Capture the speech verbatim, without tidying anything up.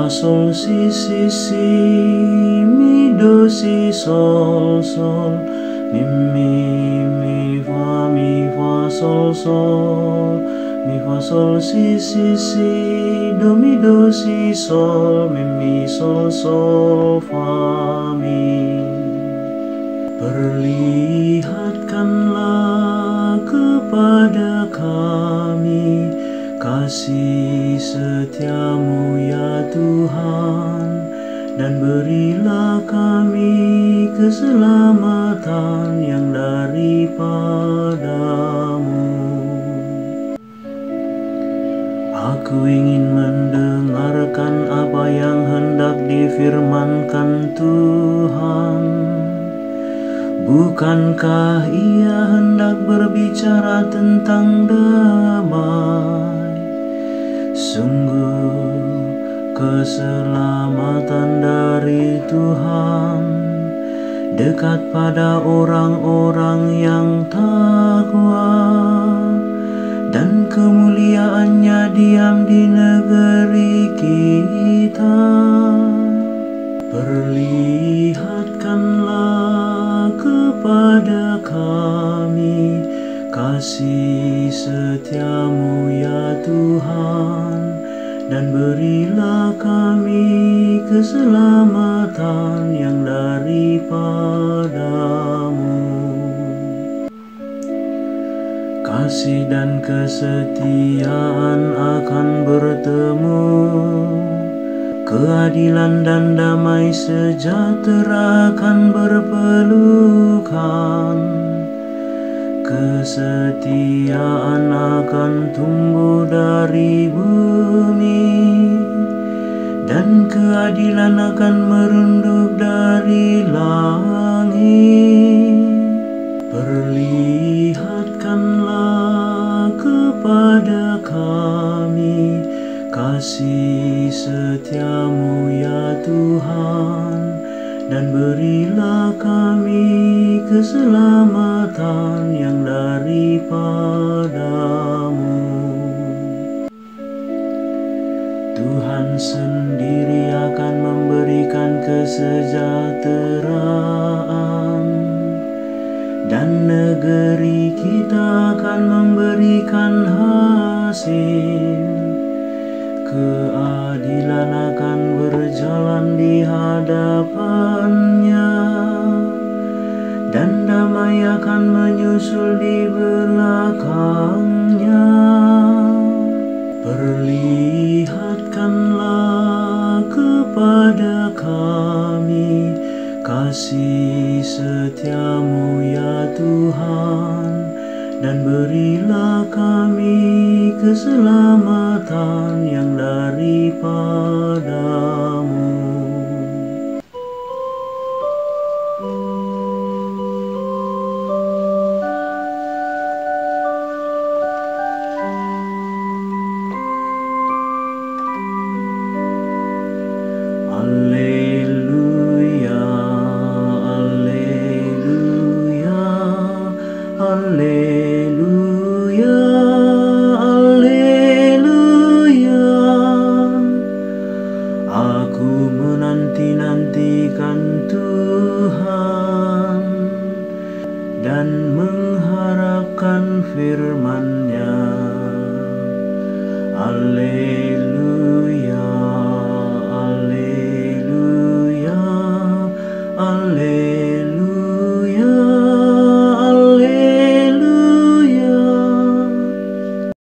sol si si si, mi do si sol sol, mi mi mi fa mi fa sol sol, mi fa sol si si si, do mi do si sol, mi mi sol sol fa mi. Perlihatkanlah kepada kami kasih setiamu ya Tuhan, dan berilah kami keselamatan yang daripadamu. Aku ingin mendengarkan apa yang hendak difirmankan Tuhan. Bukankah Ia hendak berbicara tentang damai? Sungguh keselamatan dari Tuhan dekat pada orang-orang yang takwa, dan kemuliaannya diam di negeri kita. Perlihatkanlah kepada kami kasih setiamu ya Tuhan, dan berilah kami keselamatan yang daripadamu. Kasih dan kesetiaan akan bertemu, keadilan dan damai sejahtera akan berpelukan. Kesetiaan akan tumbuh dari bumi, dan keadilan akan merunduk dari langit. Perlihatkanlah kepada kami kasih setiamu ya Tuhan, dan berilah kami keselamatan yang daripadamu. Tuhan sendiri akan memberikan kesejahteraan, dan negeri kita akan memberikan hasil. Keadilan akan berjalan di hadapannya, dan damai akan menyusul di belakangnya. Perlihatkanlah kepada kami kasih setiamu ya Tuhan, dan berilah kami keselamatan yang daripadamu. Alleluia, alleluia, alleluia, alleluia. Aku menanti-nantikan Tuhan dan mengharapkan firman-Nya. Alleluia.